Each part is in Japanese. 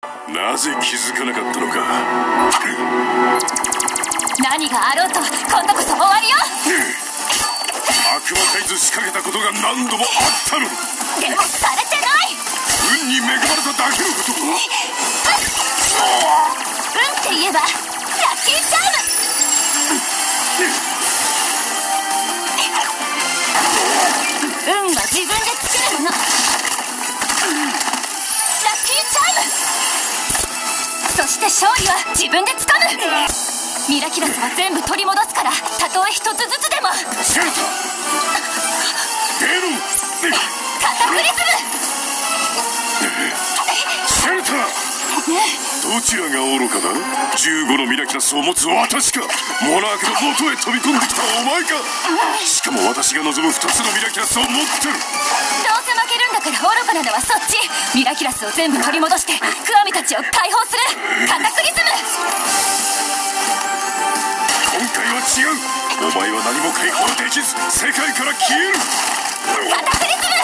なぜ気づかなかったのか。 何があろうと今度こそ終わりよ。 悪魔海図仕掛けたことが何度もあったのに。 でもされてない。 運に恵まれただけのこと。 運って言えばラッキーチャーム。運は自分で作るもの。ラッキーチャーム。そして勝利は自分でつかむ。ミラキラスは全部取り戻すから、たとえ一つずつでも。 シェルタ出ろ。 カタクリズム。 シェルタどちらが愚かだ。15のミラキラスを持つ私か、モナークの元へ飛び込んできたお前か。しかも私が望む2つのミラキラスを持ってる。 どうせ負けるんだから愚かなのはそっち。ミラキラスを全部取り戻してクワミたちを解放する。カタクリズム。 今回は違う。お前は何も解放できず世界から消える。 カタクリズム。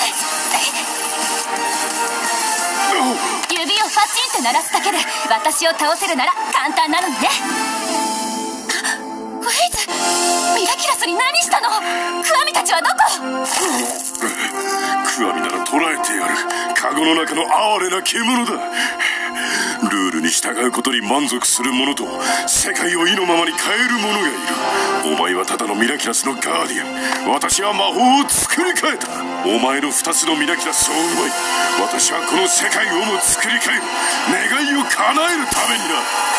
指をパチンと鳴らすだけで私を倒せるなら簡単なのにね。ウェイズ、ミラキラスに何したの。クワミたちはどこ。 クワミなら捕らえてやる。カゴの中の哀れな獣だ。ルールに従うことに満足する者と世界を意のままに変える者がいる。お前はただのミラキラスのガーディアン。私は魔法を作り変えた。お前の2つのミラキラスを奪い、私はこの世界をも作り変える。願いを叶えるためにな。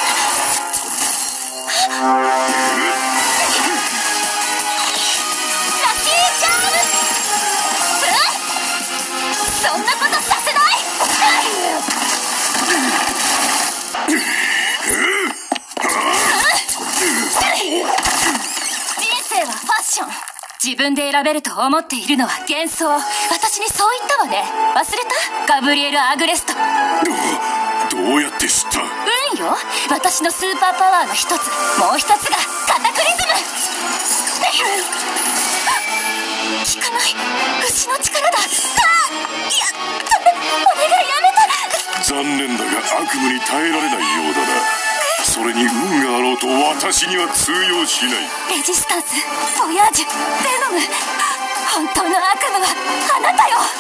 そんなことさせない。人生はファッション。自分で選べると思っているのは幻想。私にそう言ったわね。忘れた？ガブリエル・アグレスト。 どうやって知った？ 運よ。私のスーパーパワーの一つ、もう一つがカタクリズム。効かない。牛の力だ。いや、お願いやめて。 残念だが悪夢に耐えられないようだな。それに運があろうと私には通用しない。 レジスタンス、ボヤージュ、ベノム。本当の悪夢はあなたよ。